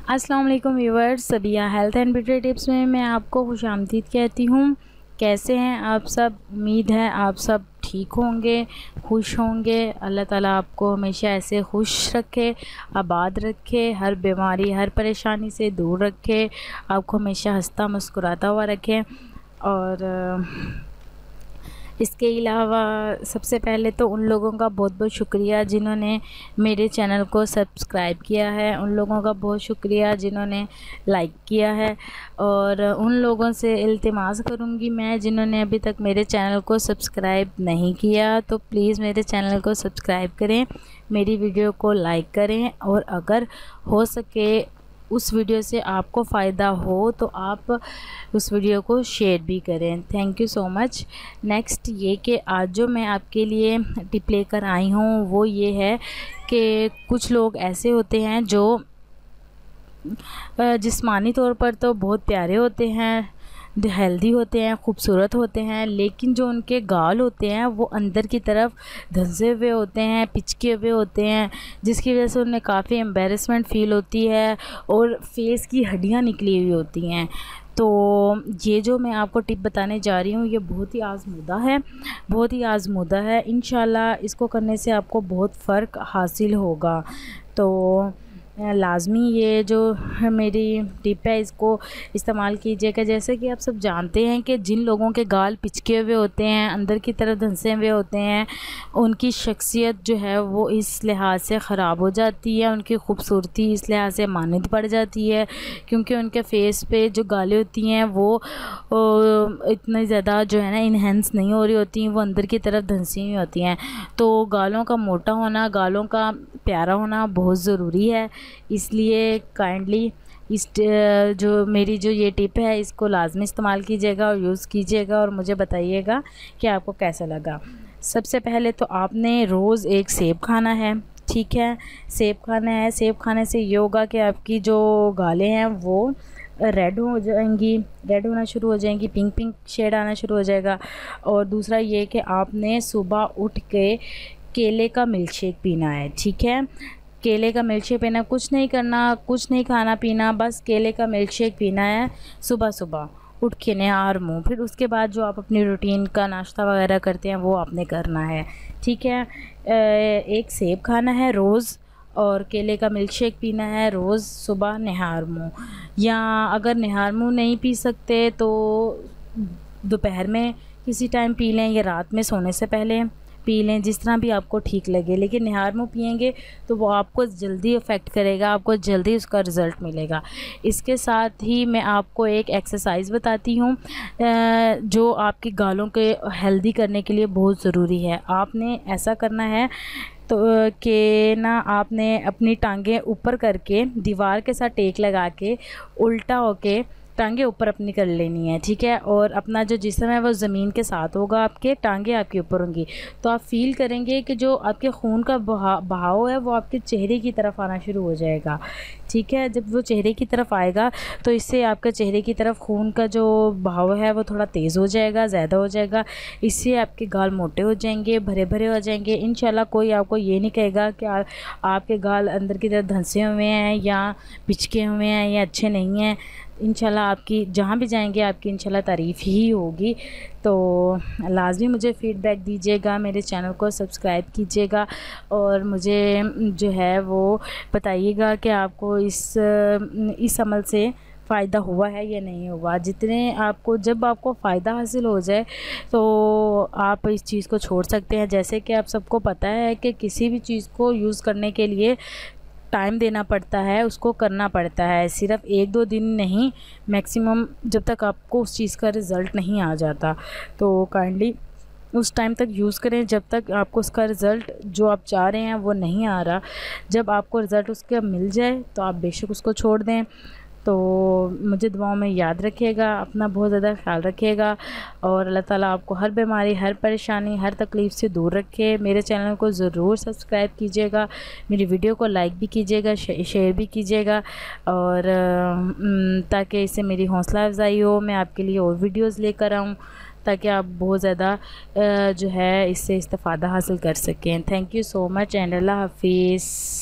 अस्सलाम वालेकुम viewers, Sabia health and beauty tips में मैं आपको खुशामदीद कहती हूँ। कैसे हैं आप सब? उम्मीद है आप सब ठीक होंगे, खुश होंगे। अल्लाह ताला आपको हमेशा ऐसे खुश रखे, आबाद रखे, हर बीमारी हर परेशानी से दूर रखे, आपको हमेशा हंसता मुस्कुराता हुआ रखे। और इसके अलावा सबसे पहले तो उन लोगों का बहुत बहुत शुक्रिया जिन्होंने मेरे चैनल को सब्सक्राइब किया है, उन लोगों का बहुत शुक्रिया जिन्होंने लाइक किया है। और उन लोगों से इल्तिमास करूँगी मैं जिन्होंने अभी तक मेरे चैनल को सब्सक्राइब नहीं किया, तो प्लीज़ मेरे चैनल को सब्सक्राइब करें, मेरी वीडियो को लाइक करें, और अगर हो सके उस वीडियो से आपको फ़ायदा हो तो आप उस वीडियो को शेयर भी करें। Thank you so much. Next ये कि आज जो मैं आपके लिए टिप लेकर आई हूँ वो ये है कि कुछ लोग ऐसे होते हैं जो जिस्मानी तौर पर तो बहुत प्यारे होते हैं, हेल्दी होते हैं, खूबसूरत होते हैं, लेकिन जो उनके गाल होते हैं वो अंदर की तरफ धंसे हुए होते हैं, पिचके हुए होते हैं, जिसकी वजह से उन्हें काफ़ी एम्बैरेसमेंट फ़ील होती है और फेस की हड्डियां निकली हुई होती हैं। तो ये जो मैं आपको टिप बताने जा रही हूँ ये बहुत ही आज़मूदा है, बहुत ही आज़मूदा है। इंशाल्लाह इसको करने से आपको बहुत फ़र्क हासिल होगा। तो लाज़मी ये जो मेरी टिप है इसको इस्तेमाल कीजिएगा। जैसे कि आप सब जानते हैं कि जिन लोगों के गाल पिचके हुए होते हैं, अंदर की तरफ धंसे हुए होते हैं, उनकी शख्सियत जो है वो इस लिहाज से ख़राब हो जाती है, उनकी खूबसूरती इस लिहाज से मानद पड़ जाती है, क्योंकि उनके फेस पे जो गालें होती हैं वो इतनी ज़्यादा जो है ना इन्हेंस नहीं हो रही होती, वो अंदर की तरफ धंसी हुई होती हैं। तो गालों का मोटा होना, गालों का प्यारा होना बहुत ज़रूरी है। इसलिए काइंडली इस जो मेरी जो ये टिप है इसको लाजमी इस्तेमाल कीजिएगा और यूज़ कीजिएगा और मुझे बताइएगा कि आपको कैसा लगा। सबसे पहले तो आपने रोज़ एक सेब खाना है, ठीक है? सेब खाना है। सेब खाने से ये होगा कि आपकी जो गालें हैं वो रेड हो जाएंगी, रेड होना शुरू हो जाएंगी, पिंक पिंक शेड आना शुरू हो जाएगा। और दूसरा ये कि आपने सुबह उठ के केले का मिल्क शेक पीना है, ठीक है? केले का मिल्क शेक पीना, कुछ नहीं करना, कुछ नहीं खाना पीना, बस केले का मिल्क शेक पीना है सुबह सुबह उठ के निहार मुँह। फिर उसके बाद जो आप अपनी रूटीन का नाश्ता वगैरह करते हैं वो आपने करना है, ठीक है? एक सेब खाना है रोज़ और केले का मिल्क शेक पीना है रोज़ सुबह निहार मुँह। या अगर निहार मुँह नहीं पी सकते तो दोपहर में किसी टाइम पी लें या रात में सोने से पहले पी लें, जिस तरह भी आपको ठीक लगे। लेकिन निहार मुँह पिएंगे तो वो आपको जल्दी अफेक्ट करेगा, आपको जल्दी उसका रिज़ल्ट मिलेगा। इसके साथ ही मैं आपको एक एक्सरसाइज बताती हूँ जो आपकी गालों के हेल्दी करने के लिए बहुत ज़रूरी है। आपने ऐसा करना है तो कि ना आपने अपनी टांगें ऊपर करके दीवार के साथ टेक लगा के उल्टा होके टांगें ऊपर अपनी कर लेनी है, ठीक है? और अपना जो जिस्म है वो ज़मीन के साथ होगा, आपके टांगें आपके ऊपर होंगी। तो आप फील करेंगे कि जो आपके खून का बहाव है वो आपके चेहरे की तरफ आना शुरू हो जाएगा, ठीक है? जब वो चेहरे की तरफ आएगा तो इससे आपके चेहरे की तरफ खून का जो बहाव है वो थोड़ा तेज़ हो जाएगा, ज़्यादा हो जाएगा। इससे आपके गाल मोटे हो जाएंगे, भरे भरे हो जाएंगे। इंशाल्लाह कोई आपको ये नहीं कहेगा कि आपके गाल अंदर की तरफ धंसे हुए हैं या पिचके हुए हैं या अच्छे नहीं हैं। इंशाल्लाह आपकी जहाँ भी जाएंगे आपकी इंशाल्लाह तारीफ़ ही होगी। तो लाजमी मुझे फ़ीडबैक दीजिएगा, मेरे चैनल को सब्सक्राइब कीजिएगा और मुझे जो है वो बताइएगा कि आपको इस अमल से फ़ायदा हुआ है या नहीं हुआ। जितने आपको जब आपको फ़ायदा हासिल हो जाए तो आप इस चीज़ को छोड़ सकते हैं। जैसे कि आप सबको पता है कि किसी भी चीज़ को यूज़ करने के लिए टाइम देना पड़ता है, उसको करना पड़ता है, सिर्फ़ 1-2 दिन नहीं, मैक्सिमम जब तक आपको उस चीज़ का रिज़ल्ट नहीं आ जाता। तो काइंडली उस टाइम तक यूज़ करें जब तक आपको उसका रिज़ल्ट जो आप चाह रहे हैं वो नहीं आ रहा। जब आपको रिज़ल्ट उसका मिल जाए तो आप बेशक उसको छोड़ दें। तो मुझे दुआओं में याद रखिएगा, अपना बहुत ज़्यादा ख्याल रखिएगा और अल्लाह ताला आपको हर बीमारी, हर परेशानी, हर तकलीफ़ से दूर रखे। मेरे चैनल को ज़रूर सब्सक्राइब कीजिएगा, मेरी वीडियो को लाइक भी कीजिएगा, शेयर भी कीजिएगा, और ताकि इससे मेरी हौसला अफजाई हो, मैं आपके लिए और वीडियोज़ लेकर आऊँ ताकि आप बहुत ज़्यादा जो है इससे इस्तेफ़ादा हासिल कर सकें। Thank you so much and अल्लाह हाफिज़।